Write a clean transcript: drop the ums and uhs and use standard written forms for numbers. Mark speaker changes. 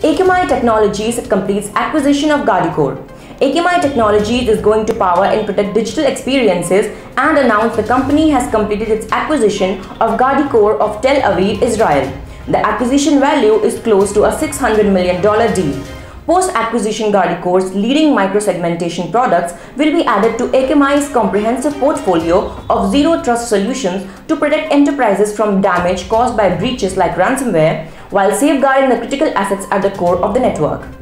Speaker 1: Akamai Technologies completes acquisition of Guardicore. Akamai Technologies is going to power and protect digital experiences and announced the company has completed its acquisition of Guardicore of Tel Aviv, Israel. The acquisition value is close to a $600 million deal. Post-acquisition, Guardicore's leading microsegmentation products will be added to Akamai's comprehensive portfolio of zero trust solutions to protect enterprises from damage caused by breaches like ransomware, while safeguarding the critical assets at the core of the network.